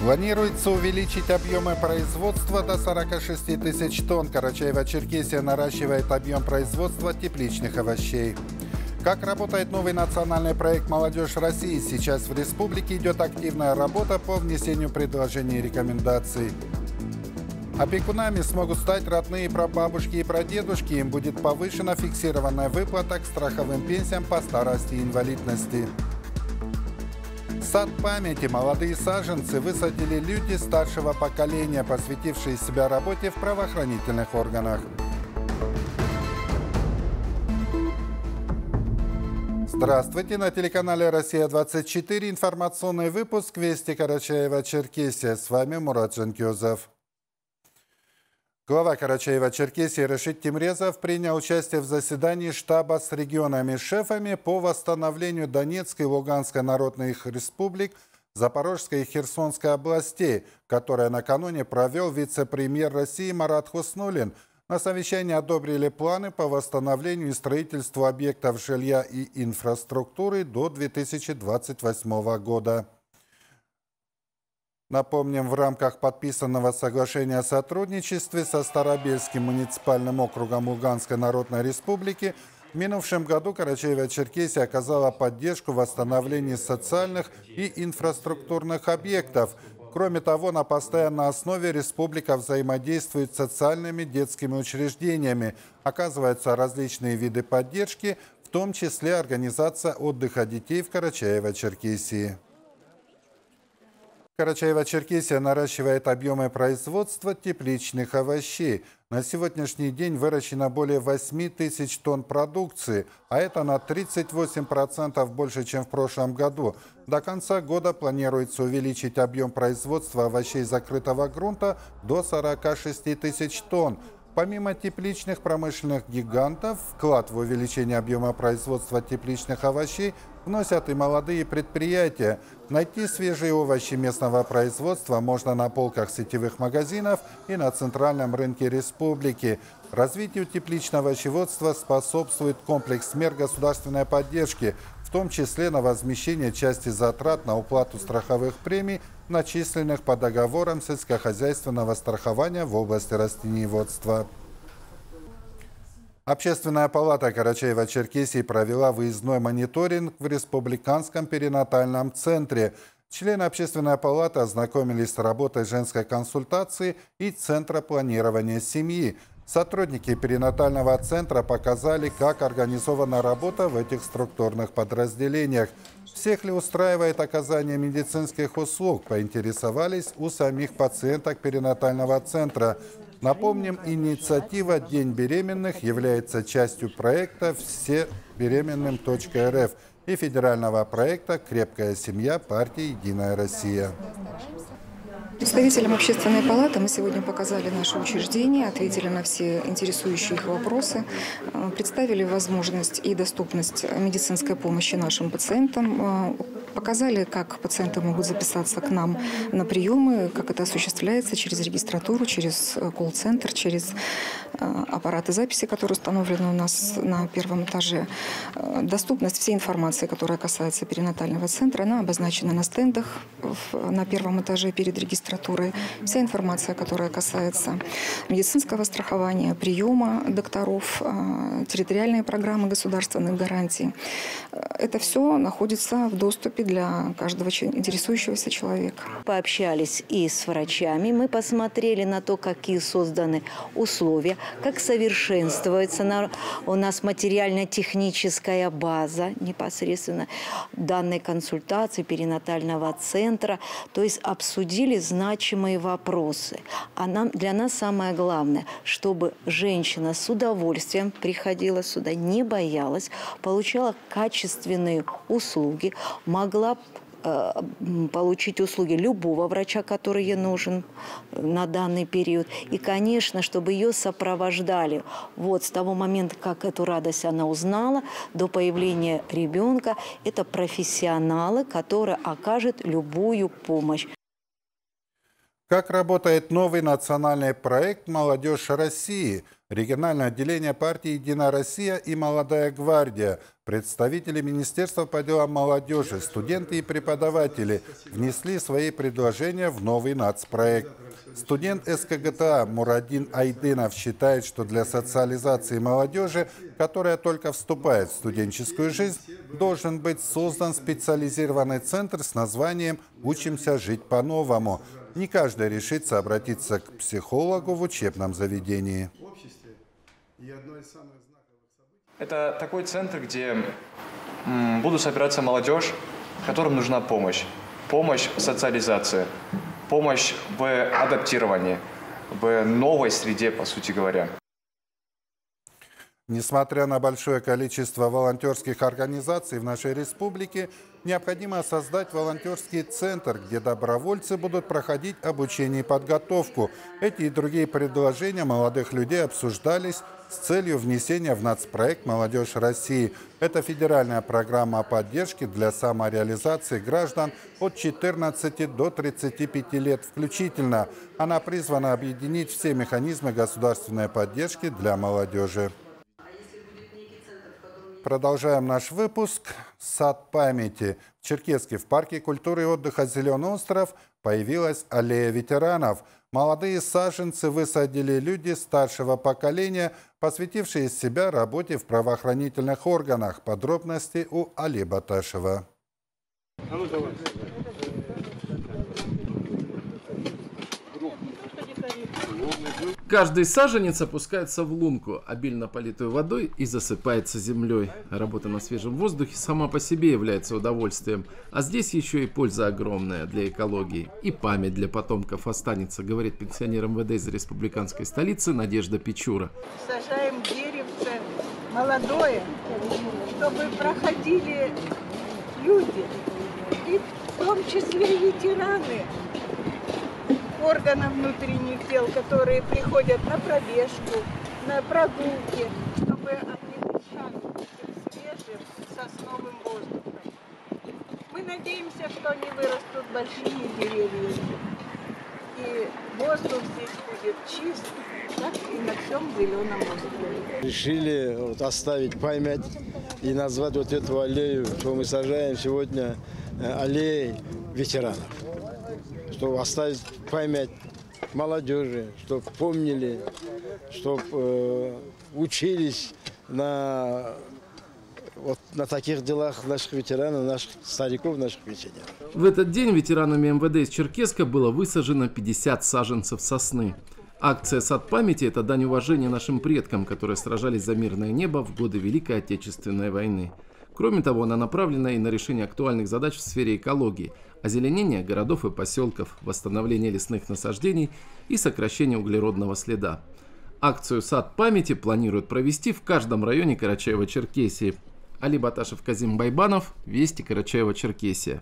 Планируется увеличить объемы производства до 46 тысяч тонн. Карачаево-Черкесия наращивает объем производства тепличных овощей. Как работает новый национальный проект «Молодежь России»? Сейчас в республике идет активная работа по внесению предложений и рекомендаций. Опекунами смогут стать родные прабабушки и прадедушки. Им будет повышена фиксированная выплата к страховым пенсиям по старости и инвалидности. Сад памяти молодые саженцы высадили люди старшего поколения, посвятившие себя работе в правоохранительных органах. Здравствуйте! На телеканале «Россия-24» информационный выпуск «Вести Карачаево-Черкесия». С вами Мурат Жанкёзов. Глава Карачаево-Черкесии Рашид Тимрезов принял участие в заседании штаба с регионами-шефами по восстановлению Донецкой и Луганской народных республик, Запорожской и Херсонской областей, которое накануне провел вице-премьер России Марат Хуснуллин. На совещании одобрили планы по восстановлению и строительству объектов жилья и инфраструктуры до 2028 года. Напомним, в рамках подписанного соглашения о сотрудничестве со Старобельским муниципальным округом Луганской Народной Республики в минувшем году Карачаево-Черкесия оказала поддержку в восстановлении социальных и инфраструктурных объектов. Кроме того, на постоянной основе республика взаимодействует с социальными детскими учреждениями. Оказываются различные виды поддержки, в том числе организация отдыха детей в Карачаево-Черкесии. Карачаево-Черкесия наращивает объемы производства тепличных овощей. На сегодняшний день выращено более 8 тысяч тонн продукции, а это на 38% больше, чем в прошлом году. До конца года планируется увеличить объем производства овощей закрытого грунта до 46 тысяч тонн. Помимо тепличных промышленных гигантов, вклад в увеличение объема производства тепличных овощей вносят и молодые предприятия. Найти свежие овощи местного производства можно на полках сетевых магазинов и на центральном рынке республики. Развитию тепличного овощеводства способствует комплекс мер государственной поддержки, в том числе на возмещение части затрат на уплату страховых премий, начисленных по договорам сельскохозяйственного страхования в области растениеводства. Общественная палата Карачаево-Черкесии провела выездной мониторинг в Республиканском перинатальном центре. Члены общественной палаты ознакомились с работой женской консультации и Центра планирования семьи. Сотрудники перинатального центра показали, как организована работа в этих структурных подразделениях. Всех ли устраивает оказание медицинских услуг, поинтересовались у самих пациенток перинатального центра. Напомним, инициатива «День беременных» является частью проекта «Всебеременным.рф» и федерального проекта «Крепкая семья» партии «Единая Россия». Представителям общественной палаты мы сегодня показали наше учреждение, ответили на все интересующие их вопросы, представили возможность и доступность медицинской помощи нашим пациентам, показали, как пациенты могут записаться к нам на приемы, как это осуществляется через регистратуру, через колл-центр, через аппараты записи, которые установлены у нас на первом этаже. Доступность всей информации, которая касается перинатального центра, она обозначена на стендах на первом этаже перед регистратурой. Вся информация, которая касается медицинского страхования, приема докторов, территориальные программы государственных гарантий. Это все находится в доступе для каждого интересующегося человека. Пообщались и с врачами, мы посмотрели на то, какие созданы условия, как совершенствуется у нас материально-техническая база непосредственно данной консультации перинатального центра. То есть обсудили значимые вопросы. А для нас самое главное, чтобы женщина с удовольствием приходила сюда, не боялась, получала качественные услуги, могла получить услуги любого врача, который ей нужен на данный период. И, конечно, чтобы ее сопровождали вот с того момента, как эту радость она узнала, до появления ребенка. Это профессионалы, которые окажут любую помощь. Как работает новый национальный проект «Молодежь России», региональное отделение партии «Единая Россия» и «Молодая гвардия», представители Министерства по делам молодежи, студенты и преподаватели внесли свои предложения в новый нацпроект. Студент СКГТА Мурадин Айдынов считает, что для социализации молодежи, которая только вступает в студенческую жизнь, должен быть создан специализированный центр с названием «Учимся жить по-новому». Не каждый решится обратиться к психологу в учебном заведении. Это такой центр, где будут собираться молодежь, которым нужна помощь. Помощь в социализации, помощь в адаптировании, в новой среде, по сути говоря. Несмотря на большое количество волонтерских организаций в нашей республике, необходимо создать волонтерский центр, где добровольцы будут проходить обучение и подготовку. Эти и другие предложения молодых людей обсуждались с целью внесения в нацпроект «Молодежь России». Это федеральная программа поддержки для самореализации граждан от 14 до 35 лет включительно. Она призвана объединить все механизмы государственной поддержки для молодежи. Продолжаем наш выпуск. Сад памяти. В Черкесске в парке культуры и отдыха «Зеленый остров» появилась аллея ветеранов. Молодые саженцы высадили люди старшего поколения, посвятившие себя работе в правоохранительных органах. Подробности у Али Баташева. Каждый саженец опускается в лунку, обильно политую водой, и засыпается землей. Работа на свежем воздухе сама по себе является удовольствием, а здесь еще и польза огромная для экологии. И память для потомков останется, говорит пенсионер МВД из республиканской столицы Надежда Печура. Сажаем деревце молодое, чтобы проходили люди, и в том числе ветераны органов внутренних дел, которые приходят на пробежку, на прогулки, чтобы они дышали свежим сосновым воздухом. Мы надеемся, что они вырастут большими деревьями, и воздух здесь будет чист, как и на всем Зеленом острове. Решили оставить память и назвать вот эту аллею, что мы сажаем сегодня, аллеей ветеранов. Чтобы оставить память молодежи, чтобы помнили, чтобы учились на таких делах наших ветеранов, наших стариков, наших пенсионеров. В этот день ветеранами МВД из Черкесска было высажено 50 саженцев сосны. Акция «Сад памяти» – это дань уважения нашим предкам, которые сражались за мирное небо в годы Великой Отечественной войны. Кроме того, она направлена и на решение актуальных задач в сфере экологии, озеленения городов и поселков, восстановления лесных насаждений и сокращения углеродного следа. Акцию «Сад памяти» планируют провести в каждом районе Карачаево-Черкесии. Али Баташев, Казим Байбанов, Вести, Карачаево-Черкесия.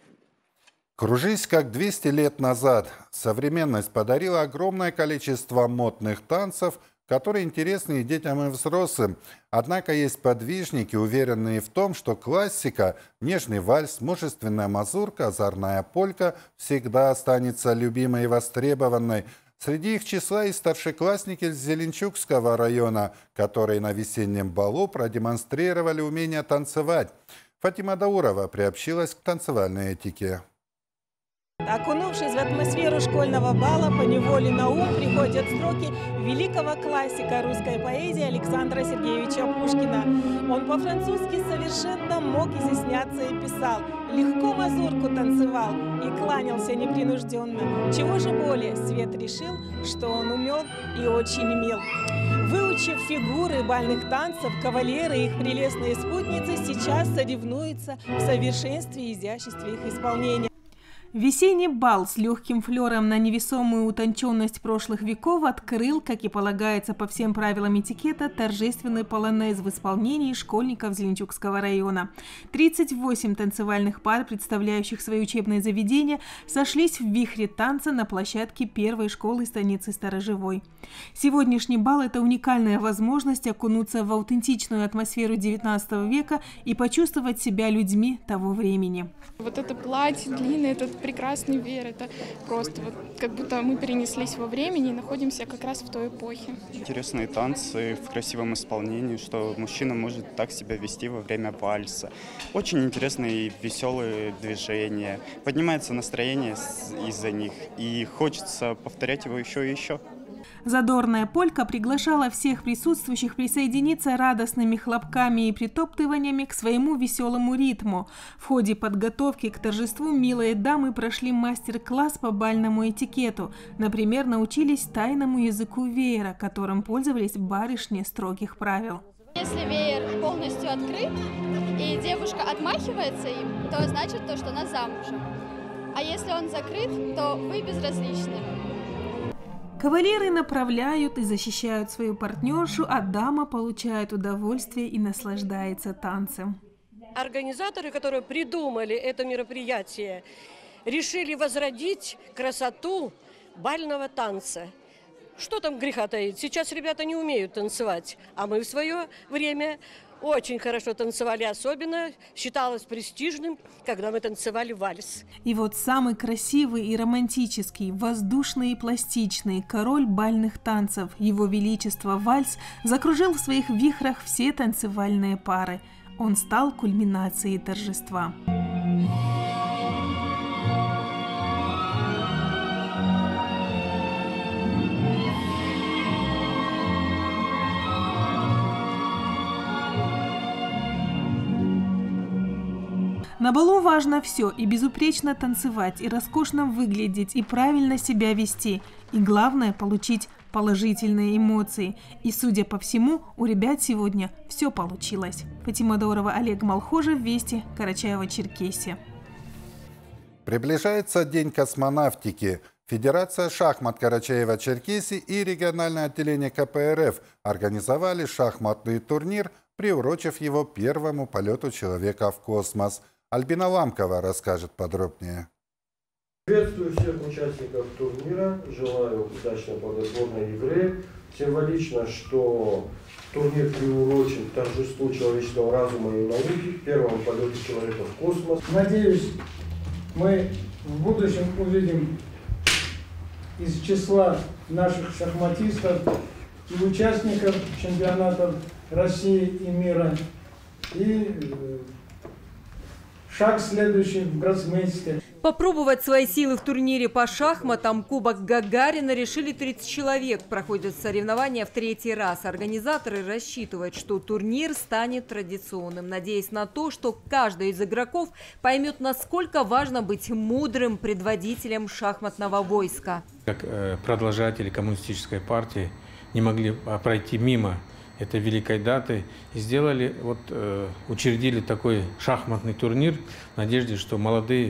Кружись как 200 лет назад. Современность подарила огромное количество модных танцев, которые интересны и детям, и взрослым. Однако есть подвижники, уверенные в том, что классика, нежный вальс, мужественная мазурка, озорная полька всегда останется любимой и востребованной. Среди их числа и старшеклассники из Зеленчукского района, которые на весеннем балу продемонстрировали умение танцевать. Фатима Даурова приобщилась к танцевальной этике. Окунувшись в атмосферу школьного бала, поневоле на ум приходят строки великого классика русской поэзии Александра Сергеевича Пушкина. Он по-французски совершенно мог изъясняться и писал, легко мазурку танцевал и кланялся непринужденно. Чего же более, свет решил, что он умен и очень мил. Выучив фигуры бальных танцев, кавалеры и их прелестные спутницы сейчас соревнуются в совершенстве и изяществе их исполнения. Весенний бал с легким флером на невесомую утонченность прошлых веков открыл, как и полагается по всем правилам этикета, торжественный полонез в исполнении школьников Зеленчукского района. 38 танцевальных пар, представляющих свои учебные заведения, сошлись в вихре танца на площадке первой школы станицы Сторожевой. Сегодняшний бал – это уникальная возможность окунуться в аутентичную атмосферу XIX века и почувствовать себя людьми того времени. Вот это платье длинное, этот прекрасный веер. Это просто вот как будто мы перенеслись во времени и находимся как раз в той эпохе. Интересные танцы в красивом исполнении, что мужчина может так себя вести во время вальса. Очень интересные и веселые движения. Поднимается настроение из-за них, и хочется повторять его еще и еще. Задорная полька приглашала всех присутствующих присоединиться радостными хлопками и притоптываниями к своему веселому ритму. В ходе подготовки к торжеству милые дамы прошли мастер-класс по бальному этикету. Например, научились тайному языку веера, которым пользовались барышни строгих правил. Если веер полностью открыт и девушка отмахивается им, то значит то, что она замужем. А если он закрыт, то вы безразличны. Кавалеры направляют и защищают свою партнершу, а дама получает удовольствие и наслаждается танцем. Организаторы, которые придумали это мероприятие, решили возродить красоту бального танца. Что там греха таить? Сейчас ребята не умеют танцевать, а мы в свое время очень хорошо танцевали, особенно считалось престижным, когда мы танцевали вальс. И вот самый красивый и романтический, воздушный и пластичный король бальных танцев, его величество вальс, закружил в своих вихрах все танцевальные пары. Он стал кульминацией торжества. На балу важно все: и безупречно танцевать, и роскошно выглядеть, и правильно себя вести. И главное – получить положительные эмоции. И, судя по всему, у ребят сегодня все получилось. Фатима Даурова, Олег Малхожев, Вести, Карачаево-Черкесия. Приближается День космонавтики. Федерация шахмат Карачаева-Черкесии и региональное отделение КПРФ организовали шахматный турнир, приурочив его первому полету человека в космос. Альбина Ламкова расскажет подробнее. Приветствую всех участников турнира, желаю удачной плодотворной игры. Символично, что турнир приурочен к торжеству человеческого разума и науки, первому полету человека в космос. Надеюсь, мы в будущем увидим из числа наших шахматистов и участников чемпионатов России и мира, и шаг следующий в гроссмейстере. Попробовать свои силы в турнире по шахматам Кубок Гагарина решили 30 человек. Проходят соревнования в 3-й раз. Организаторы рассчитывают, что турнир станет традиционным, надеясь на то, что каждый из игроков поймет, насколько важно быть мудрым предводителем шахматного войска. Как продолжатели коммунистической партии не могли пройти мимо этой великой даты и сделали, учредили такой шахматный турнир в надежде, что молодые,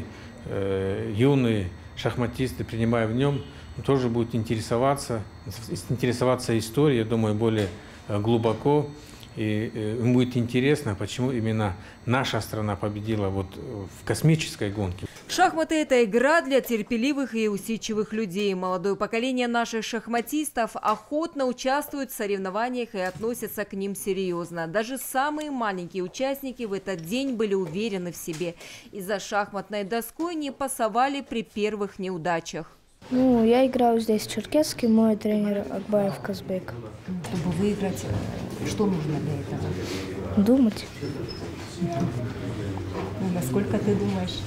юные шахматисты, принимая в нем, тоже будут интересоваться историей, я думаю, более глубоко. И им будет интересно, почему именно наша страна победила в космической гонке. Шахматы – это игра для терпеливых и усидчивых людей. Молодое поколение наших шахматистов охотно участвует в соревнованиях и относятся к ним серьезно. Даже самые маленькие участники в этот день были уверены в себе и за шахматной доской не пасовали при первых неудачах. Я играю здесь в Черкесске, мой тренер Акбаев Казбек. Чтобы выиграть, что нужно для этого? Думать. Насколько ты думаешь?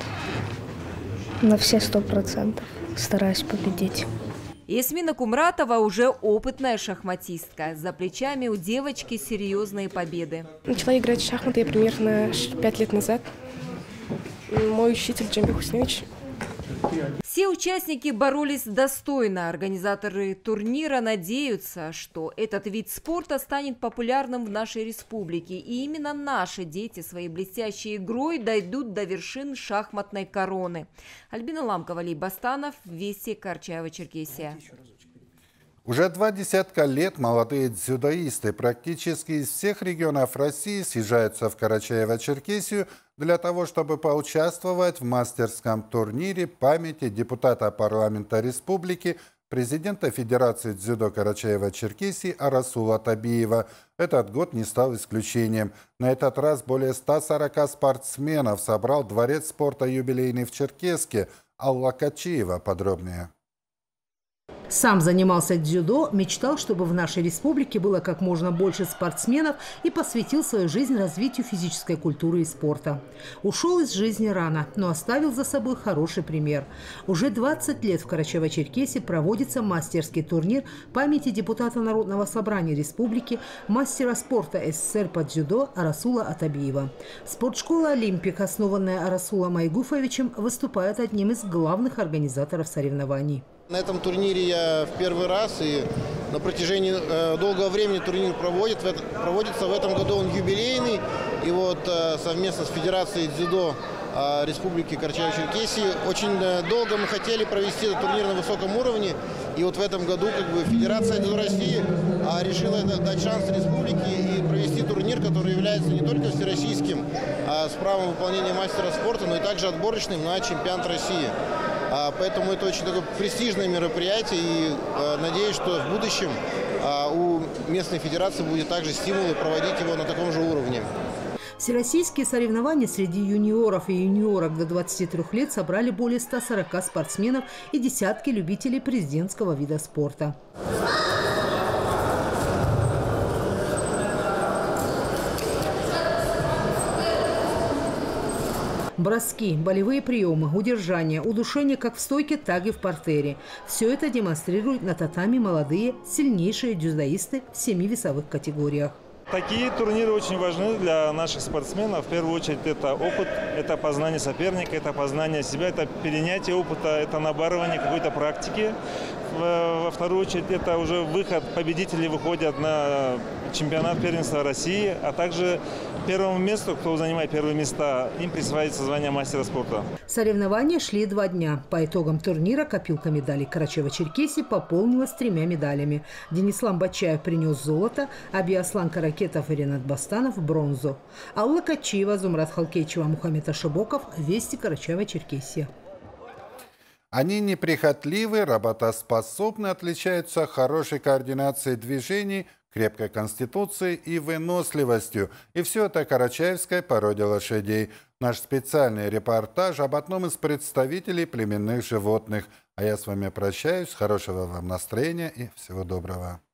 На все 100%. Стараюсь победить. Ясмина Кумратова уже опытная шахматистка. За плечами у девочки серьезные победы. Начала играть в шахматы я примерно 5 лет назад. Мой учитель Джамбек Хусневич. Все участники боролись достойно. Организаторы турнира надеются, что этот вид спорта станет популярным в нашей республике. И именно наши дети своей блестящей игрой дойдут до вершин шахматной короны. Альбина Ламкова, Ли Бастанов, Вести, Карачаево-Черкесия. Уже 20 лет молодые дзюдоисты практически из всех регионов России съезжаются в Карачаево-Черкесию для того, чтобы поучаствовать в мастерском турнире памяти депутата парламента республики, президента Федерации дзюдо Карачаева-Черкесии Арасула Атабиева. Этот год не стал исключением. На этот раз более 140 спортсменов собрал Дворец спорта юбилейный в Черкесске. Алла Качиева подробнее. Сам занимался дзюдо, мечтал, чтобы в нашей республике было как можно больше спортсменов и посвятил свою жизнь развитию физической культуры и спорта. Ушел из жизни рано, но оставил за собой хороший пример. Уже 20 лет в Карачаево-Черкесии проводится мастерский турнир памяти депутата Народного собрания республики, мастера спорта СССР по дзюдо Арасула Атабиева. Спортшкола «Олимпик», основанная Арасулом Айгуфовичем, выступает одним из главных организаторов соревнований. На этом турнире я в первый раз, и на протяжении долгого времени турнир проводится. В этом году он юбилейный. И вот совместно с Федерацией дзюдо Республики Карачаево-Черкесии очень долго мы хотели провести этот турнир на высоком уровне. И вот в этом году Федерация дзюдо России решила дать шанс республике и провести турнир, который является не только всероссийским с правом выполнения мастера спорта, но и также отборочным на чемпионат России. Поэтому это очень такое престижное мероприятие, и надеюсь, что в будущем у местной федерации будет также стимул проводить его на таком же уровне. Всероссийские соревнования среди юниоров и юниорок до 23 лет собрали более 140 спортсменов и десятки любителей президентского вида спорта. Броски, болевые приемы, удержание, удушение как в стойке, так и в партере. Все это демонстрируют на татами молодые, сильнейшие дзюдоисты в 7 весовых категориях. Такие турниры очень важны для наших спортсменов. В первую очередь это опыт, это познание соперника, это познание себя, это перенятие опыта, это набарывание какой-то практики. Во вторую очередь это уже выход, победители выходят на чемпионат первенства России, а также первому месту, кто занимает первые места, им присваивается звание мастера спорта. Соревнования шли 2 дня. По итогам турнира копилка медалей Карачаево-Черкесии пополнилась 3 медалями. Денислам Бачаев принес золото, Абиаслан Каракетов и Ренат Бастанов – бронзу. Алла Качиева, Зумрат Халкевичева, Мухаммед Ашибоков. Вести, Карачаево-Черкесия. Они неприхотливы, работоспособны, отличаются хорошей координацией движений, крепкой конституцией и выносливостью. И все это карачаевской породе лошадей. Наш специальный репортаж об одном из представителей племенных животных. А я с вами прощаюсь. Хорошего вам настроения и всего доброго.